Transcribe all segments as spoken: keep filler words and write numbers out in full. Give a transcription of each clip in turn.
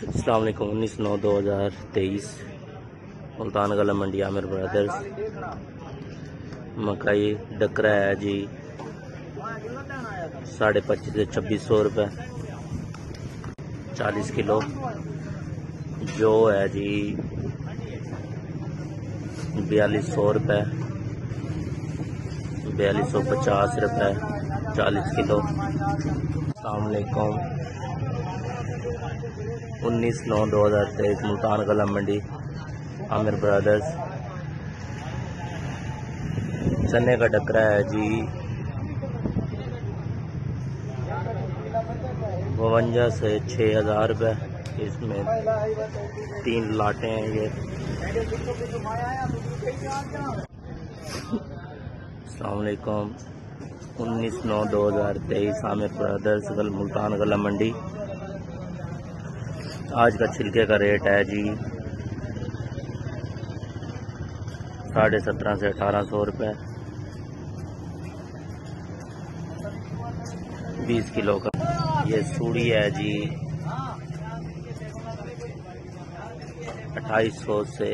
अस्सलाम वालेकुम। उन्नीस नौ दो हज़ार तेईस मुल्तान गला मंडी आमिर ब्रदर्स। मकई डकरा है जी साढ़े पच्चीस से छब्बीस सौ रुपये चालीस किलो। जो है जी बयालीस सौ रुपये बयालीस सौ पचास रुपये चालीस किलो। अस्सलाम वालेकुम। उन्नीस नौ दो हज़ार तेईस मुल्तान गला मंडी आमिर ब्रदर्स। चने का डकरा है जी बवंजा से छः हज़ार रुपये। इसमें तीन लाटें हैं ये। अस्सलाम वालेकुम। उन्नीस नौ दो हज़ार तेईस आमिर ब्रदर्स गल मुल्तान गला मंडी। आज का छिलके का रेट है जी साढ़े सत्रह से अठारह सौ रुपये बीस किलो का। ये सूड़ी है जी अट्ठाईस सौ से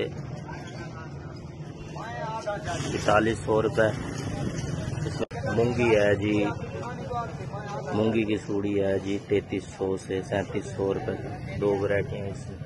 इकतालीस सौ रुपये। इसमें मूंगी है जी मूंगी की सूड़ी है जी तैंतीस सौ से सैंतीस सौ रुपये। दो वैरायटी हैं इसमें,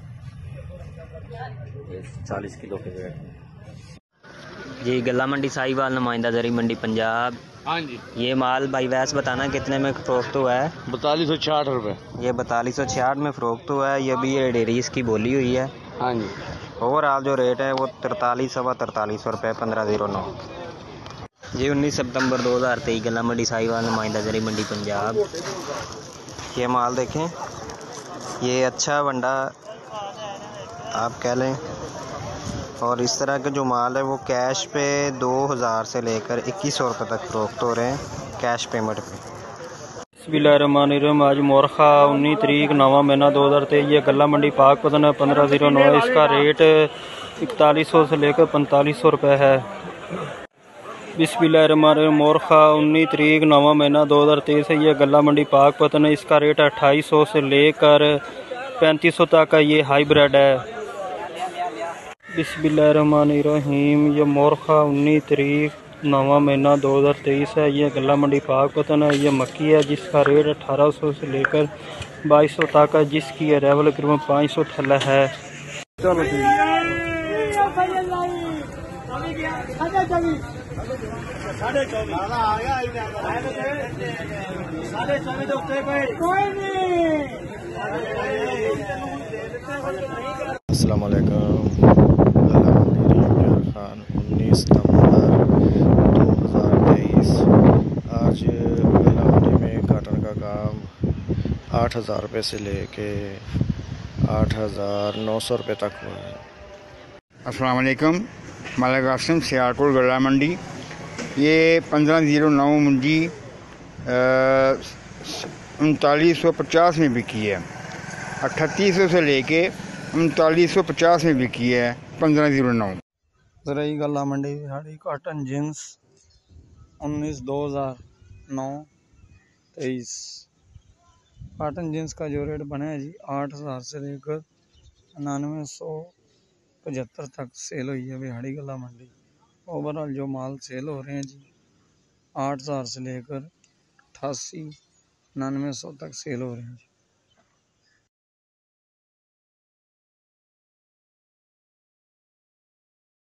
चालीस किलो के वैरायटी जी। गला मंडी साहिवाल नुमाइंदा जरी मंडी पंजाब। हाँ जी। ये माल भाई वैस बताना कितने में फरोख्त हुआ है? बतालीस सौ छियाठ रुपये। ये बतालीस सौ छियाठ में फरोख्त हुआ है। ये भी ये डेयरी इसकी बोली हुई है। हाँ जी। ओवरऑल जो रेट है वो तरतालीस सवा तरतालीस सौ रुपये पंद्रह जीरो नौ जी। उन्नीस सितंबर दो हज़ार तेईस गला मंडी साहिवाल नुमाइंदा जरी मंडी पंजाब। ये माल देखें, ये अच्छा वंडा आप कह लें। और इस तरह के जो माल है वो कैश पे दो हज़ार से लेकर इक्कीस सौ रुपये तक फरोख्त हो रहे हैं कैश पेमेंट पे। बिस्मिल्लाहिर्रहमानिर्रहीम। आज मोरखा उन्नीस तरीक नवा महीना दो हज़ार तेईस। ये गला मंडी पाक पतन है पंद्रह जीरो नौ। इसका रेट इकतालीस सौ से लेकर पैंतालीस सौ रुपये है। बिस्मिल्लाहिर्रहमानिर्रहीम। मोरखा उन्नीस तरीक नवा महीना दो हज़ार तेईस है। ये गला मंडी पाक पतन है। इसका रेट अट्ठाईस सौ से लेकर पैंतीस सौ तक का ये हाईब्रिड है। बिस्मिल्लाहिर्रहमानिर्रहीम। ये मोरखा उन्नीस तरीक नवा महीना दो हज़ार तेईस है। ये गला मंडी पाक पतन है। ये मक्की है जिसका रेट अठारह सौ से लेकर बाईस सौ तक है, जिसकी अरेवल करीबन पाँच सौ थल्ला है। अस्सलाम वालेकुम। खान उन्नीस नवंबर दो हज़ार तेईस। आज गला मंडी में काटन का काम आठ हज़ार रुपये से लेके आठ हज़ार नौ सौ रुपये तक हुआ है। अस्सलाम वालेकुम। मलिक कासिम सियारपुर गला मंडी। ये पंद्रह जीरो नौ मुंजी उनतालीस सौ पचास में बिकी है। अट्ठतीस सौ से लेके उनतालीस सौ पचास में बिकी है पंद्रह जीरो नौ। जराई गला मंडी दिहाड़ी कॉटन जींस उन्नीस दो हज़ार नौ तेईस। कॉटन जींस का जो रेट बना है जी आठ हज़ार से लेकर उन्यानवे सौ पचहत्तर तक सेल हुई है बिहाड़ी गला मंडी। ओवरऑल जो माल सेल हो रहे हैं जी आठ हज़ार से लेकर अट्ठासी उन्यानवे सौ तक सेल हो रहे हैं जी।